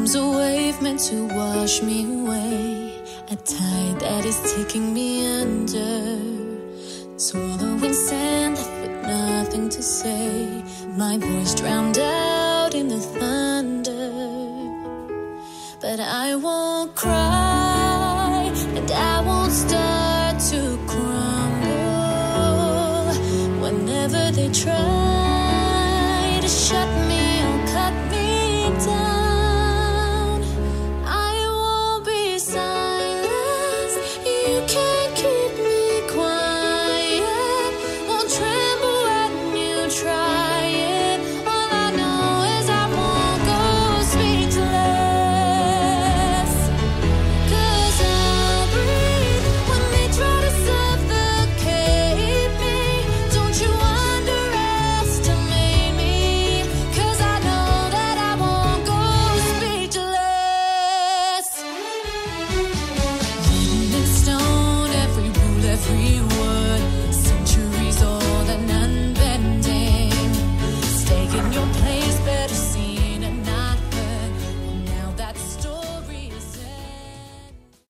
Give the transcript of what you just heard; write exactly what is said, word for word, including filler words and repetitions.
Arms a wave meant to wash me away, a tide that is taking me under. Swallowing sand left with nothing to say, my voice drowned out in the thunder. But I won't cry, and I won't start to crumble. Whenever they try to shut me or cut me down, I won't be silenced. You can't keep me quiet. Won't tremble when you try it. All I know is I won't go speechless. 'Cause I'll breathe when they try to suffocate me. Don't you underestimate me, 'cause I know that I won't go speechless. Written in stone, every rule, every